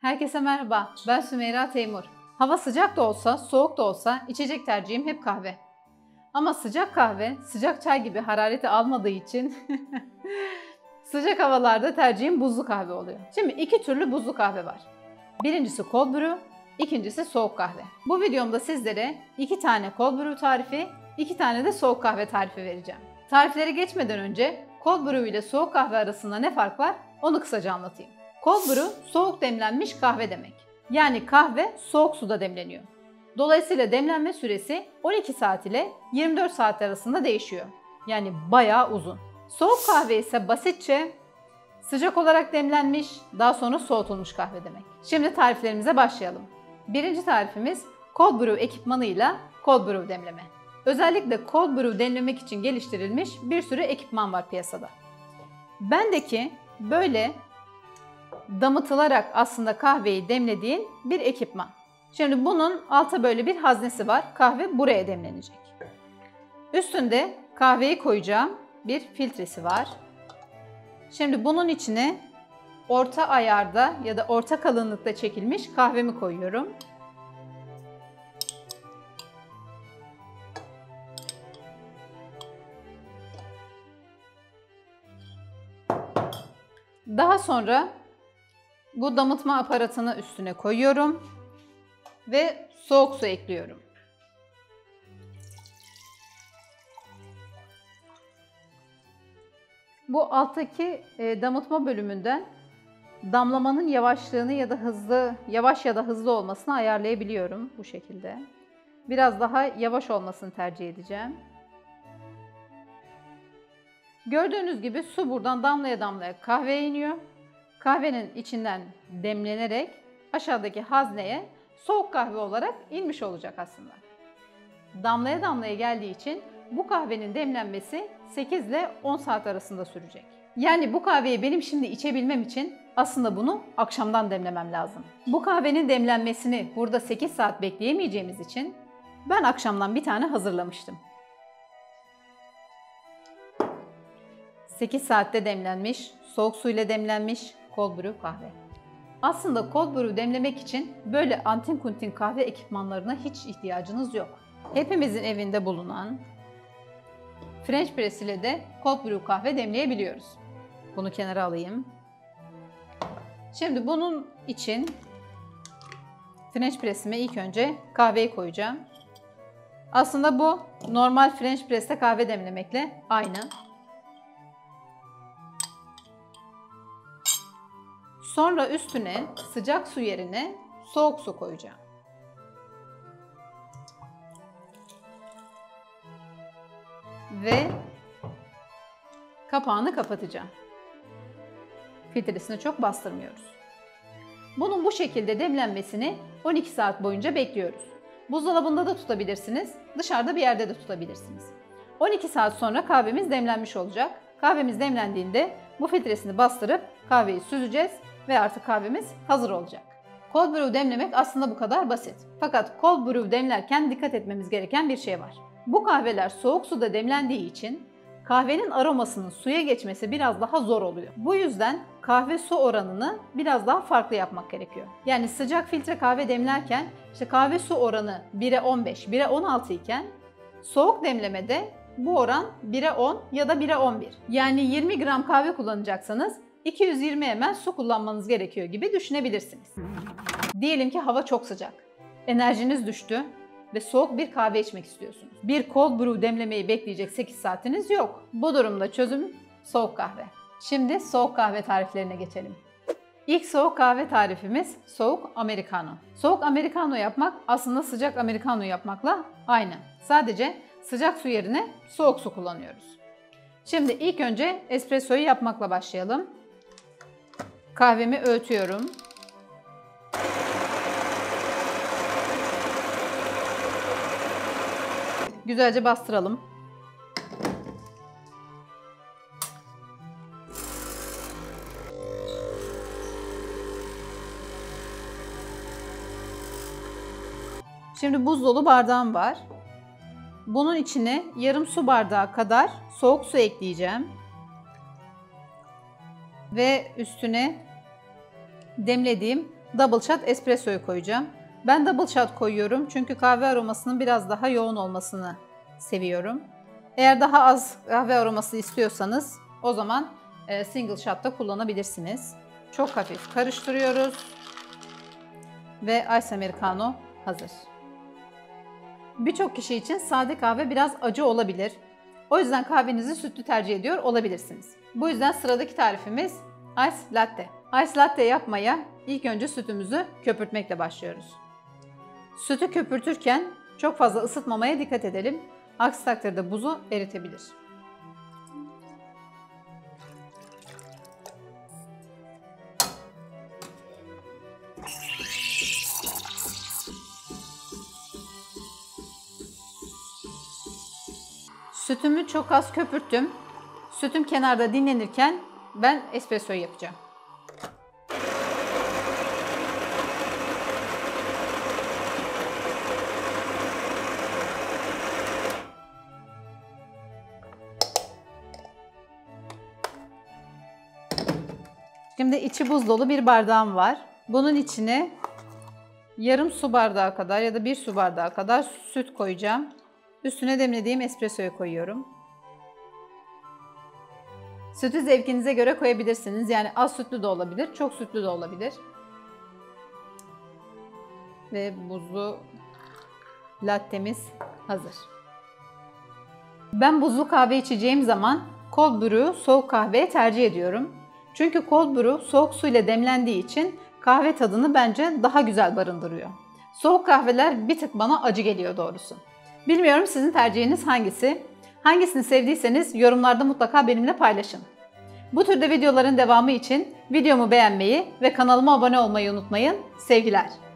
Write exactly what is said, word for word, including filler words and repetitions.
Herkese merhaba, ben Sümeyra Teymur. Hava sıcak da olsa, soğuk da olsa içecek tercihim hep kahve. Ama sıcak kahve, sıcak çay gibi harareti almadığı için sıcak havalarda tercihim buzlu kahve oluyor. Şimdi iki türlü buzlu kahve var. Birincisi cold brew, ikincisi soğuk kahve. Bu videomda sizlere iki tane cold brew tarifi, iki tane de soğuk kahve tarifi vereceğim. Tariflere geçmeden önce cold brew ile soğuk kahve arasında ne fark var onu kısaca anlatayım. Cold brew soğuk demlenmiş kahve demek. Yani kahve soğuk suda demleniyor. Dolayısıyla demlenme süresi on iki saat ile yirmi dört saat arasında değişiyor. Yani bayağı uzun. Soğuk kahve ise basitçe sıcak olarak demlenmiş, daha sonra soğutulmuş kahve demek. Şimdi tariflerimize başlayalım. Birinci tarifimiz cold brew ekipmanıyla cold brew demleme. Özellikle cold brew demlemek için geliştirilmiş bir sürü ekipman var piyasada. Bendeki böyle damıtılarak aslında kahveyi demlediğin bir ekipman. Şimdi bunun altta böyle bir haznesi var. Kahve buraya demlenecek. Üstünde kahveyi koyacağım bir filtresi var. Şimdi bunun içine orta ayarda ya da orta kalınlıkta çekilmiş kahvemi koyuyorum. Daha sonra bu damıtma aparatını üstüne koyuyorum ve soğuk su ekliyorum. Bu alttaki e, damıtma bölümünden damlamanın yavaşlığını ya da hızlı, yavaş ya da hızlı olmasını ayarlayabiliyorum bu şekilde. Biraz daha yavaş olmasını tercih edeceğim. Gördüğünüz gibi su buradan damlaya damlaya kahveye iniyor. Kahvenin içinden demlenerek aşağıdaki hazneye soğuk kahve olarak inmiş olacak aslında. Damlaya damlaya geldiği için bu kahvenin demlenmesi sekiz ile on saat arasında sürecek. Yani bu kahveyi benim şimdi içebilmem için aslında bunu akşamdan demlemem lazım. Bu kahvenin demlenmesini burada sekiz saat bekleyemeyeceğimiz için ben akşamdan bir tane hazırlamıştım. sekiz saatte demlenmiş, soğuk suyla demlenmiş cold brew kahve. Aslında cold brew demlemek için böyle antin kuntin kahve ekipmanlarına hiç ihtiyacınız yok. Hepimizin evinde bulunan French press ile de cold brew kahve demleyebiliyoruz. Bunu kenara alayım. Şimdi bunun için French press'ime ilk önce kahveyi koyacağım. Aslında bu normal French press'te kahve demlemekle aynı. Sonra üstüne sıcak su yerine soğuk su koyacağım. Ve kapağını kapatacağım. Filtresini çok bastırmıyoruz. Bunun bu şekilde demlenmesini on iki saat boyunca bekliyoruz. Buzdolabında da tutabilirsiniz, dışarıda bir yerde de tutabilirsiniz. on iki saat sonra kahvemiz demlenmiş olacak. Kahvemiz demlendiğinde bu filtresini bastırıp kahveyi süzeceğiz ve artık kahvemiz hazır olacak. Cold brew demlemek aslında bu kadar basit. Fakat cold brew demlerken dikkat etmemiz gereken bir şey var. Bu kahveler soğuk suda demlendiği için kahvenin aromasının suya geçmesi biraz daha zor oluyor. Bu yüzden kahve su oranını biraz daha farklı yapmak gerekiyor. Yani sıcak filtre kahve demlerken işte kahve su oranı bire on beş, bire on altı iken soğuk demlemede bu oran bire on ya da bire on bir. Yani yirmi gram kahve kullanacaksanız iki yüz yirmi mililitre su kullanmanız gerekiyor gibi düşünebilirsiniz. Diyelim ki hava çok sıcak. Enerjiniz düştü ve soğuk bir kahve içmek istiyorsunuz. Bir cold brew demlemeyi bekleyecek sekiz saatiniz yok. Bu durumda çözüm soğuk kahve. Şimdi soğuk kahve tariflerine geçelim. İlk soğuk kahve tarifimiz soğuk americano. Soğuk americano yapmak aslında sıcak americano yapmakla aynı. Sadece sıcak su yerine soğuk su kullanıyoruz. Şimdi ilk önce espressoyu yapmakla başlayalım. Kahvemi öğütüyorum. Güzelce bastıralım. Şimdi buz dolu bardağım var. Bunun içine yarım su bardağı kadar soğuk su ekleyeceğim. Ve üstüne demlediğim double shot espressoyu koyacağım. Ben double shot koyuyorum çünkü kahve aromasının biraz daha yoğun olmasını seviyorum. Eğer daha az kahve aroması istiyorsanız o zaman single shot da kullanabilirsiniz. Çok hafif karıştırıyoruz ve Ice Americano hazır. Birçok kişi için sade kahve biraz acı olabilir. O yüzden kahvenizi sütlü tercih ediyor olabilirsiniz. Bu yüzden sıradaki tarifimiz Ice Latte. Ice Latte yapmaya ilk önce sütümüzü köpürtmekle başlıyoruz. Sütü köpürtürken çok fazla ısıtmamaya dikkat edelim. Aksi takdirde buzu eritebilir. Sütümü çok az köpürttüm. Sütüm kenarda dinlenirken ben espressoyu yapacağım. Şimdi içi buz dolu bir bardağım var. Bunun içine yarım su bardağı kadar ya da bir su bardağı kadar süt koyacağım. Üstüne demlediğim espressoyu koyuyorum. Sütü zevkinize göre koyabilirsiniz. Yani az sütlü de olabilir, çok sütlü de olabilir. Ve buzlu lattemiz hazır. Ben buzlu kahve içeceğim zaman cold brew'u soğuk kahveye tercih ediyorum. Çünkü cold brew soğuk su ile demlendiği için kahve tadını bence daha güzel barındırıyor. Soğuk kahveler bir tık bana acı geliyor doğrusu. Bilmiyorum sizin tercihiniz hangisi? Hangisini sevdiyseniz yorumlarda mutlaka benimle paylaşın. Bu türde videoların devamı için videomu beğenmeyi ve kanalıma abone olmayı unutmayın. Sevgiler.